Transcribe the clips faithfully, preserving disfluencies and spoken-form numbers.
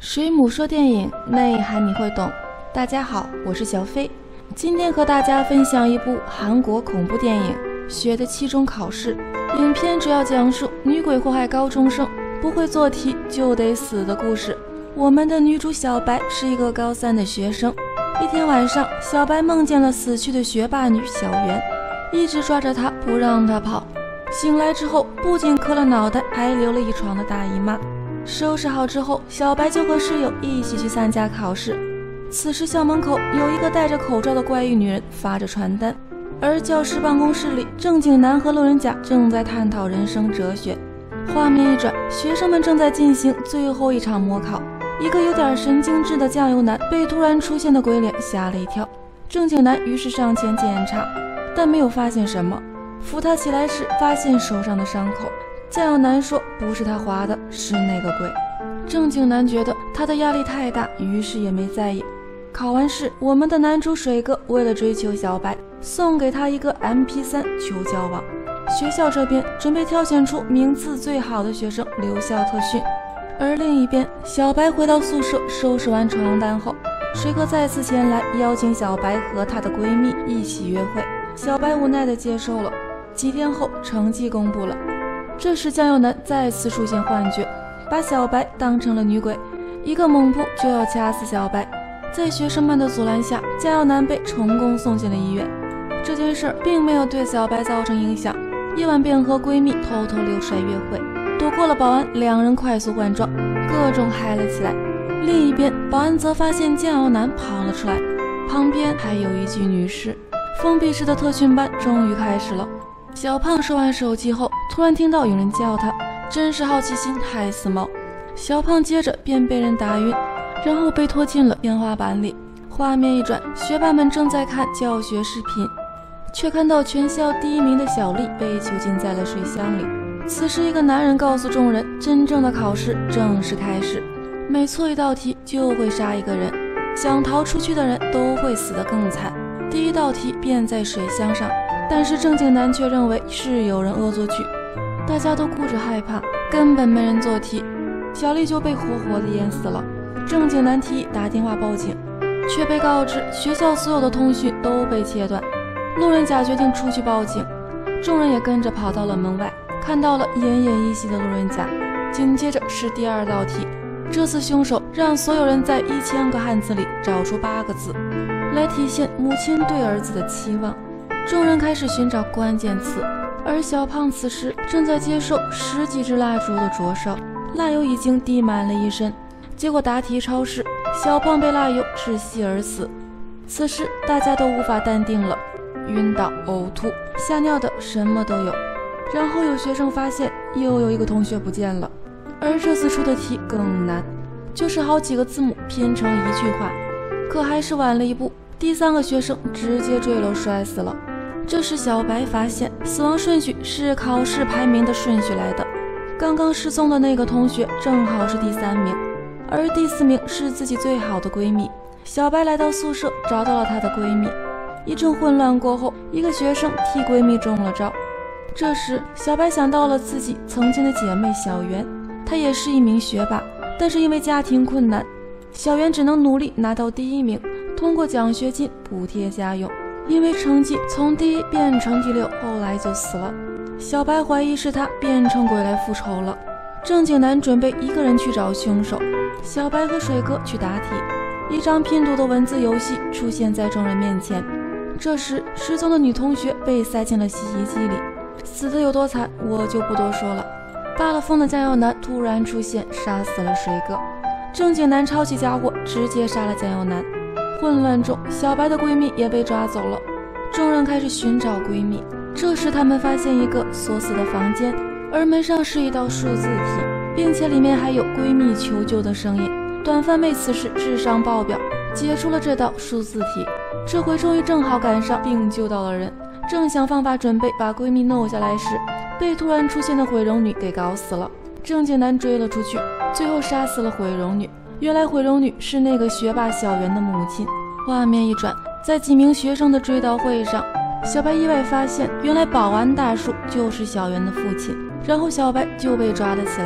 水母说电影，内涵你会懂。大家好，我是小飞，今天和大家分享一部韩国恐怖电影《雪的期中考试》。影片主要讲述女鬼祸害高中生，不会做题就得死的故事。我们的女主小白是一个高三的学生。一天晚上，小白梦见了死去的学霸女小圆，一直抓着她不让她跑。醒来之后，不仅磕了脑袋，还流了一床的大姨妈。收拾好之后，小白就和室友一起去参加考试。此时校门口有一个戴着口罩的怪异女人发着传单，而教师办公室里，正经男和路人甲正在探讨人生哲学。画面一转，学生们正在进行最后一场模考。一个有点神经质的酱油男被突然出现的鬼脸吓了一跳，正经男于是上前检查，但没有发现什么。扶他起来时，发现手上的伤口。酱油男说不是他划的，是那个鬼。正经男觉得他的压力太大，于是也没在意。考完试，我们的男主水哥为了追求小白，送给他一个 M P 三 求交往。学校这边准备挑选出名次最好的学生留校特训，而另一边，小白回到宿舍收拾完床单后，水哥再次前来邀请小白和她的闺蜜一起约会。小白无奈地接受了。几天后，成绩公布了。这时酱油男再次出现幻觉，把小白当成了女鬼，一个猛扑就要掐死小白。在学生们的阻拦下，酱油男被成功送进了医院。这件事并没有对小白造成影响，夜晚便和闺蜜偷偷溜出来约会，躲过了保安，两人快速换装，各种嗨了起来。另一边，保安则发现酱油男跑了出来，旁边还有一具女尸。封闭式的特训班终于开始了。小胖收完手机后，突然听到有人叫他，真是好奇心害死猫。小胖接着便被人打晕，然后被拖进了天花板里。画面一转，学霸们正在看教学视频，却看到全校第一名的小丽被囚禁在了水箱里。此时一个男人告诉众人，真正的考试正式开始，每错一道题就会杀一个人，想逃出去的人都会死得更惨。第一道题便在水箱上，但是正经男却认为是有人恶作剧，大家都顾着害怕，根本没人做题，小丽就被活活的淹死了。正经男提议打电话报警，却被告知学校所有的通讯都被切断。路人甲决定出去报警，众人也跟着跑到了门外，看到了奄奄一息的路人甲。紧接着是第二道题，这次凶手让所有人在一千个汉字里找出八个字，来体现母亲对儿子的期望。众人开始寻找关键词，而小胖此时正在接受十几支蜡烛的灼烧，蜡油已经滴满了一身。结果答题超时，小胖被蜡油窒息而死。此时大家都无法淡定了，晕倒、呕吐、吓尿的什么都有。然后有学生发现又有一个同学不见了，而这次出的题更难，就是好几个字母拼成一句话。可还是晚了一步，第三个学生直接坠楼摔死了。这时小白发现死亡顺序是考试排名的顺序来的，刚刚失踪的那个同学正好是第三名，而第四名是自己最好的闺蜜。小白来到宿舍找到了她的闺蜜，一阵混乱过后，一个学生替闺蜜中了招。这时小白想到了自己曾经的姐妹小圆，她也是一名学霸，但是因为家庭困难，小圆只能努力拿到第一名，通过奖学金补贴家用。因为成绩从第一变成第六，后来就死了。小白怀疑是他变成鬼来复仇了。正经男准备一个人去找凶手，小白和水哥去答题。一张拼读的文字游戏出现在众人面前。这时失踪的女同学被塞进了洗衣机里，死得有多惨我就不多说了。发了疯的酱油男突然出现，杀死了水哥。正经男抄起家伙直接杀了酱油男。混乱中，小白的闺蜜也被抓走了。众人开始寻找闺蜜，这时他们发现一个锁死的房间，而门上是一道数字题，并且里面还有闺蜜求救的声音。短发妹此时智商爆表，解出了这道数字题，这回终于正好赶上并救到了人。正想方法准备把闺蜜弄下来时，被突然出现的毁容女给搞死了。正经男追了出去，最后杀死了毁容女。原来毁容女是那个学霸小圆的母亲。画面一转，在几名学生的追悼会上，小白意外发现原来保安大叔就是小圆的父亲，然后小白就被抓了起来。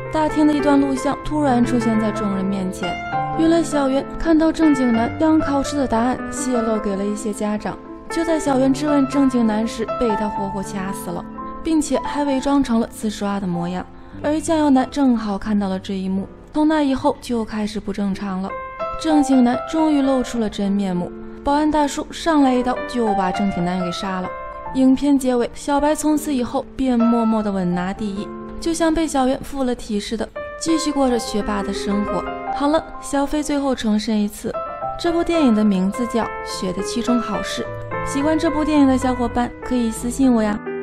大厅的一段录像突然出现在众人面前。原来小袁看到郑景南将考试的答案泄露给了一些家长，就在小袁质问郑景南时被他活活掐死了，并且还伪装成了自刷的模样。而江耀南正好看到了这一幕，从那以后就开始不正常了。郑景南终于露出了真面目，保安大叔上来一刀就把郑景南给杀了。影片结尾，小白从此以后便默默的稳拿第一，就像被小袁附了体似的，继续过着学霸的生活。好了，小飞最后重申一次，这部电影的名字叫《雪的期中考试》。喜欢这部电影的小伙伴可以私信我呀。